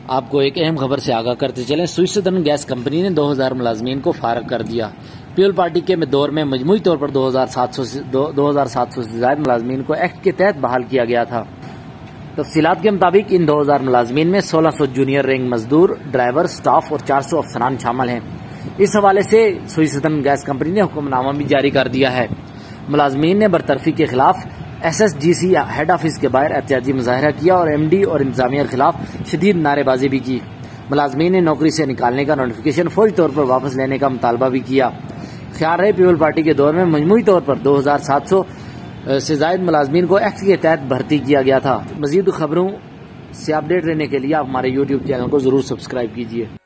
आपको एक अहम खबर से आगाह करते चलें। स्विस सदर्न गैस कंपनी ने 2000 मुलाजमीन को फारग कर दिया। पीपल पार्टी के दौर में मजमूई तौर पर 2700 से ज्यादा मुलाजमीन को एक्ट के तहत बहाल किया गया था। तफसीलात के मुताबिक इन 2000 मुलाजमीन में 1600 जूनियर रैंक मजदूर, ड्राइवर, स्टाफ और 400 अफसरान शामिल हैं। इस हवाले से स्विस सदर्न गैस कंपनी ने हुक्मनामा भी जारी कर दिया है। मुलाजमीन ने बरतरफी के खिलाफ SSGC हेड ऑफिस के बाहर एहतजाजी मुजाहरा किया और MD और इंतजामिया के खिलाफ शदीद नारेबाजी भी की। मुलाजमीन ने नौकरी से निकालने का नोटिफिकेशन फौरी तौर पर वापस लेने का मुतालबा भी किया। ख्याल रहे पीपल पार्टी के दौर में मजमूई तौर पर 2700 से ज्यादा मुलाजमीन को एक्ट के तहत भर्ती किया गया था। मजीद खबरों से अपडेट रहने के लिए आप हमारे YouTube चैनल को जरूर सब्सक्राइब कीजिए।